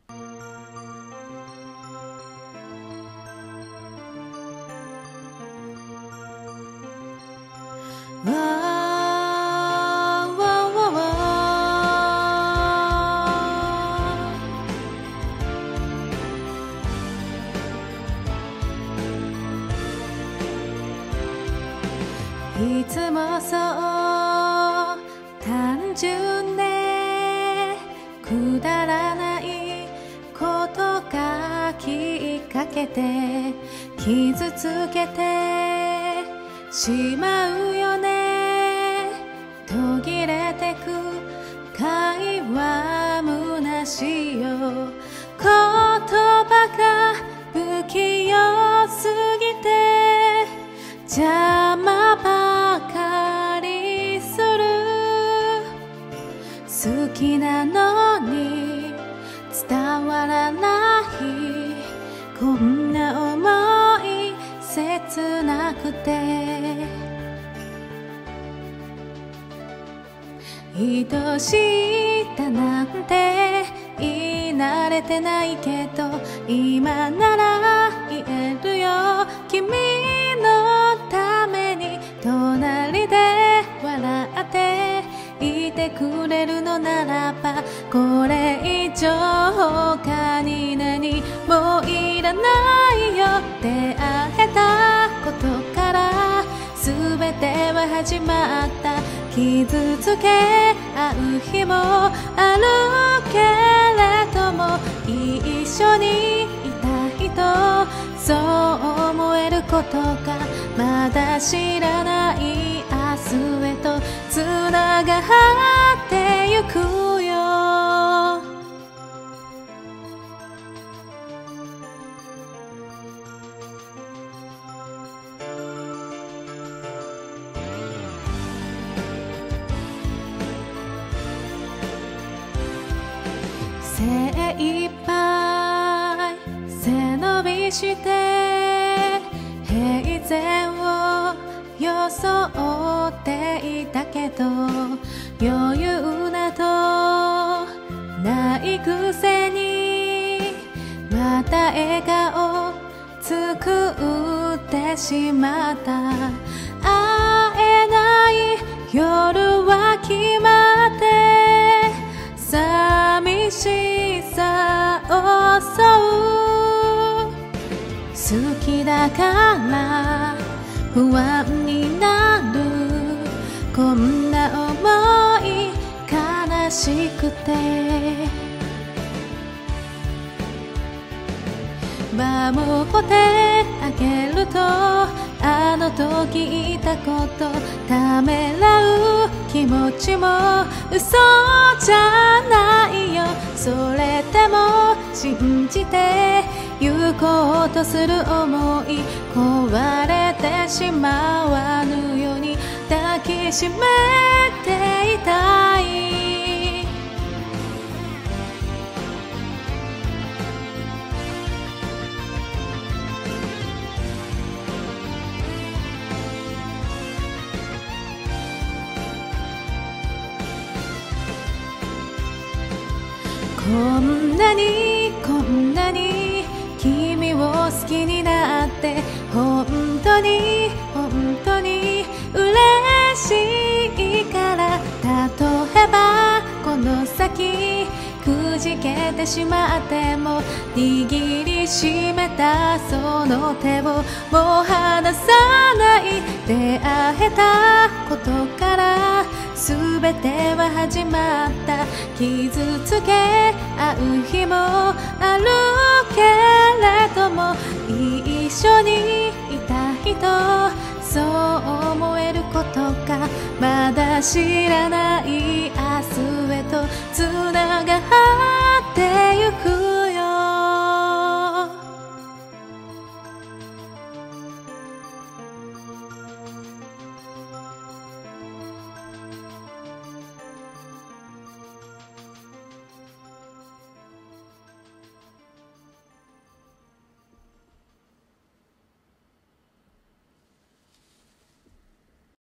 いつもそう単純でくだらないことがきっかけで傷つけてしまうよね。途切れてく会話虚しいよ。言葉が不器用すぎて邪魔ばかりする。好きなのに伝わらないこんな想い切なくて。愛しいだなんて言い慣れてないけど今なら言えるよ。君のために隣で笑っていてくれるのならばこれ以上他に何もいらないよ。出会えたことから全ては始まった。傷つけ合う日もあるけれども一緒にいた人そう思えることがまだ知らない明日へとつながってゆくよ。精一杯背伸びして平然を装っていたけど余裕などないくせにまた笑顔作ってしまった。会えない夜は決まって寂しさを襲う。好きだから不安になるこんな想い悲しくて。守ってあげるとあの時言ったことためらう気持ちも嘘じゃないよ。それでも信じて行こうとする想い壊れてしまわぬように抱きしめていたい。こんなに君を好きになって本当に嬉しいから。例えばこの先くじけてしまっても握りしめたその手をもう離さない。出会えたことから全ては始まった。傷つけ合う日もあるけれども一緒にいた人そう思えることがまだ知らない明日へとつながって